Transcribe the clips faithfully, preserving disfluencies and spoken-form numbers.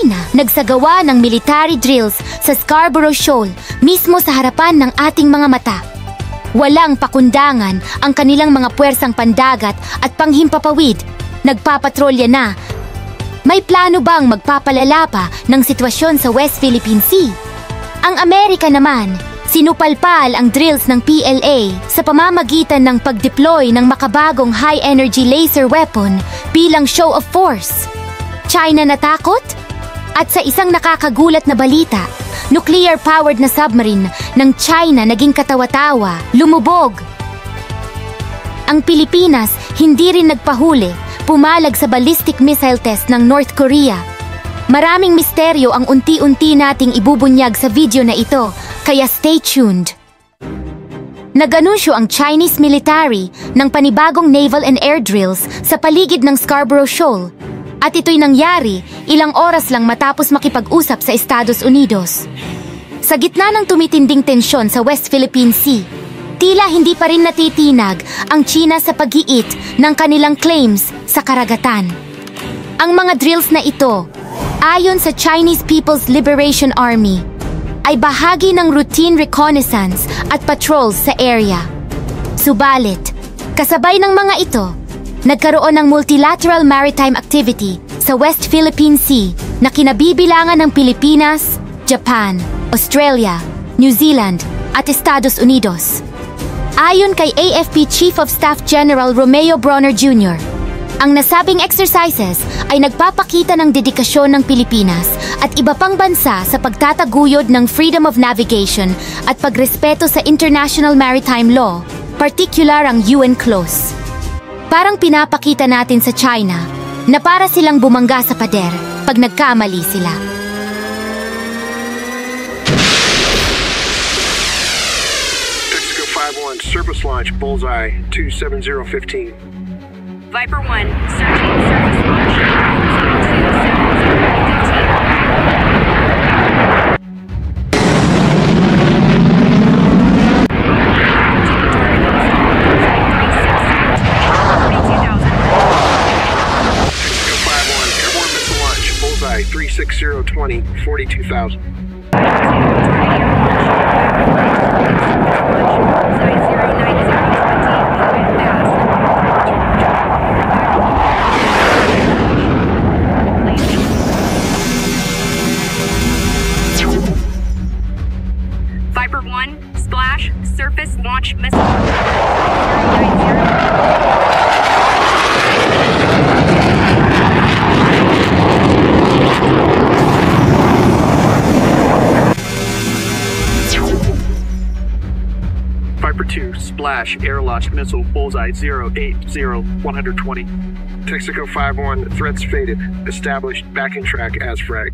China nagsagawa ng military drills sa Scarborough Shoal mismo sa harapan ng ating mga mata. Walang pakundangan ang kanilang mga puwersang pandagat at panghimpapawid. Nagpapatrolya na. May plano bang magpapalala pa ng sitwasyon sa West Philippine Sea? Ang Amerika naman, sinupalpal ang drills ng P L A sa pamamagitan ng pag-deploy ng makabagong high-energy laser weapon bilang show of force. China natakot? At sa isang nakakagulat na balita, nuclear-powered na submarine ng China naging katawa-tawa, lumubog. Ang Pilipinas hindi rin nagpahuli, pumalag sa ballistic missile test ng North Korea. Maraming misteryo ang unti-unti nating ibubunyag sa video na ito, kaya stay tuned. Nag-anunsyo ang Chinese military ng panibagong naval and air drills sa paligid ng Scarborough Shoal. At ito'y nangyari ilang oras lang matapos makipag-usap sa Estados Unidos. Sa gitna ng tumitinding tensyon sa West Philippine Sea, tila hindi pa rin natitinag ang China sa pag-iit ng kanilang claims sa karagatan. Ang mga drills na ito, ayon sa Chinese People's Liberation Army, ay bahagi ng routine reconnaissance at patrols sa area. Subalit, kasabay ng mga ito, nagkaroon ng multilateral maritime activity sa West Philippine Sea na kinabibilangan ng Pilipinas, Japan, Australia, New Zealand at Estados Unidos. Ayon kay A F P Chief of Staff General Romeo Bronner Junior, ang nasabing exercises ay nagpapakita ng dedikasyon ng Pilipinas at iba pang bansa sa pagtataguyod ng freedom of navigation at pagrespeto sa international maritime law, partikular ang U N clause. Parang pinapakita natin sa China na para silang bumangga sa pader pag nagkamali sila. Mexico five one, surface launch, bullseye, two seven zero one five. Viper one, searching, surface launch, two seven zero one five. three six zero two zero, forty-two thousand. Viper one, splash, surface launch missile. Viper two, splash, air launch missile, bullseye, zero eight zero one two zero. Texaco five one, threats faded. Established backing track as fragged.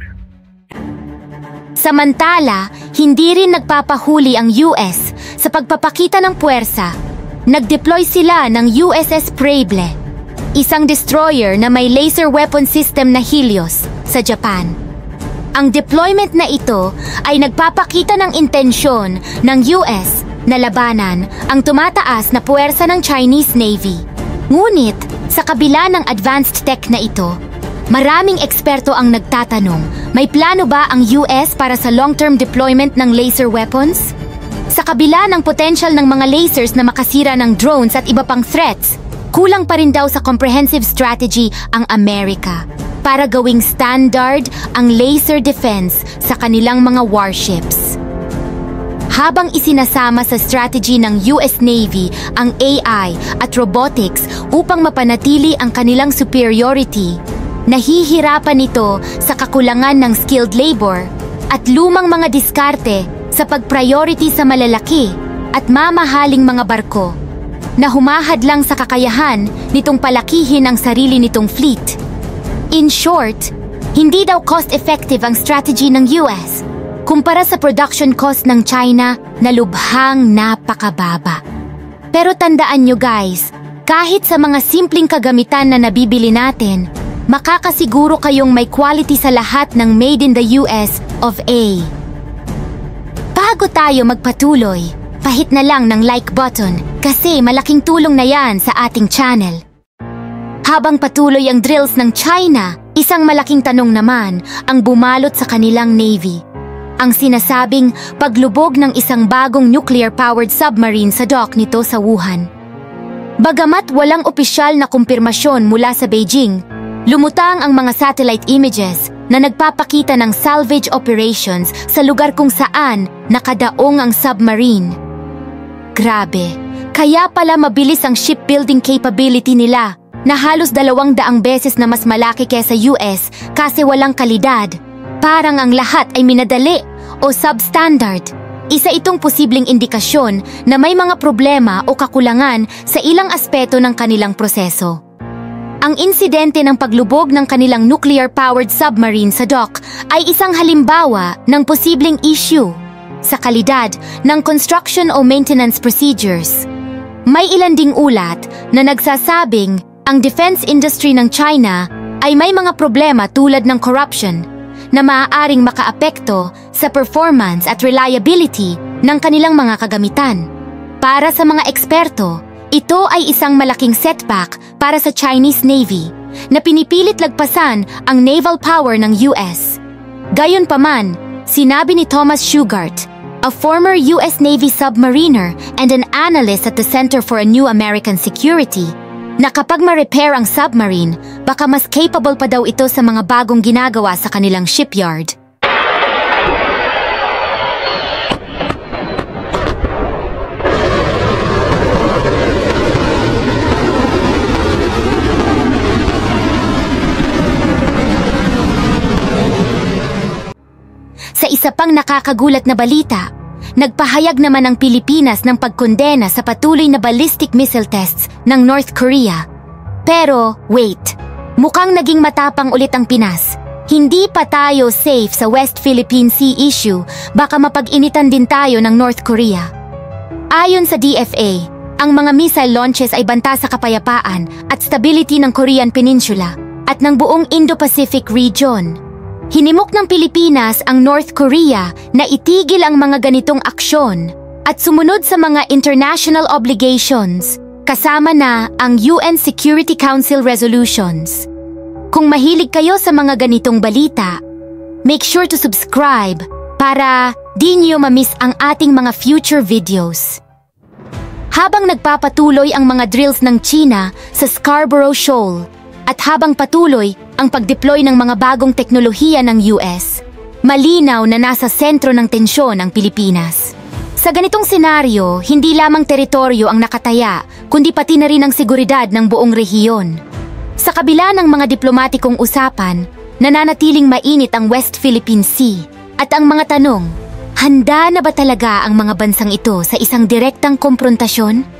Samantala, hindi rin nagpapahuli ang U S sa pagpapakita ng puwersa. Nag-deploy sila ng U S S Preble, isang destroyer na may laser weapon system na Helios sa Japan. Ang deployment na ito ay nagpapakita ng intensyon ng U S na labanan ang tumataas na puwersa ng Chinese Navy. Ngunit, sa kabila ng advanced tech na ito, maraming eksperto ang nagtatanong, may plano ba ang U S para sa long-term deployment ng laser weapons? Sa kabila ng potential ng mga lasers na makasira ng drones at iba pang threats, kulang pa rin daw sa comprehensive strategy ang Amerika para gawing standard ang laser defense sa kanilang mga warships. Habang isinasama sa strategy ng U S Navy ang A I at robotics upang mapanatili ang kanilang superiority, nahihirapan ito sa kakulangan ng skilled labor at lumang mga diskarte sa pag-priority sa malalaki at mamahaling mga barko na humahadlang sa kakayahan nitong palakihin ang sarili nitong fleet. In short, hindi daw cost-effective ang strategy ng U S kumpara sa production cost ng China na lubhang napakababa. Pero tandaan nyo guys, kahit sa mga simpleng kagamitan na nabibili natin, makakasiguro kayong may quality sa lahat ng made in the U S of A. Bago tayo magpatuloy, pahit na lang ng like button kasi malaking tulong na yan sa ating channel. Habang patuloy ang drills ng China, Isang malaking tanong naman ang bumalot sa kanilang Navy. Ang sinasabing paglubog ng isang bagong nuclear-powered submarine sa dock nito sa Wuhan. Bagamat walang opisyal na kumpirmasyon mula sa Beijing, lumutang ang mga satellite images na nagpapakita ng salvage operations sa lugar kung saan nakadaong ang submarine. Grabe, kaya pala mabilis ang shipbuilding capability nila na halos dalawang daang beses na mas malaki kaysa U S kasi walang kalidad. Parang ang lahat ay minadali o substandard. Isa itong posibleng indikasyon na may mga problema o kakulangan sa ilang aspeto ng kanilang proseso. Ang insidente ng paglubog ng kanilang nuclear-powered submarine sa dock ay isang halimbawa ng posibleng issue sa kalidad ng construction o maintenance procedures. May ilan ding ulat na nagsasabing ang defense industry ng China ay may mga problema tulad ng corruption na maaaring makaapekto sa performance at reliability ng kanilang mga kagamitan. Para sa mga eksperto, ito ay isang malaking setback para sa Chinese Navy na pinipilit lagpasan ang naval power ng U S. Gayunpaman, sinabi ni Thomas Shugart, a former U S Navy submariner and an analyst at the Center for a New American Security, na kapag ma-repair ang submarine, baka mas capable pa daw ito sa mga bagong ginagawa sa kanilang shipyard. Sa isa pang nakakagulat na balita, nagpahayag naman ang Pilipinas ng pagkondena sa patuloy na ballistic missile tests ng North Korea. Pero, wait, mukhang naging matapang ulit ang Pinas. Hindi pa tayo safe sa West Philippine Sea issue, baka mapag-initan din tayo ng North Korea. Ayon sa D F A, ang mga missile launches ay banta sa kapayapaan at stability ng Korean Peninsula at ng buong Indo-Pacific region. Hinimok ng Pilipinas ang North Korea na itigil ang mga ganitong aksyon at sumunod sa mga international obligations, kasama na ang U N Security Council resolutions. Kung mahilig kayo sa mga ganitong balita, make sure to subscribe para di niyo ma-miss ang ating mga future videos. Habang nagpapatuloy ang mga drills ng China sa Scarborough Shoal at habang patuloy ang pag-deploy ng mga bagong teknolohiya ng U S, malinaw na nasa sentro ng tensyon ang Pilipinas. Sa ganitong senaryo, hindi lamang teritoryo ang nakataya, kundi pati na rin ang seguridad ng buong rehiyon. Sa kabila ng mga diplomatikong usapan, nananatiling mainit ang West Philippine Sea. At ang mga tanong, handa na ba talaga ang mga bansang ito sa isang direktang komprontasyon?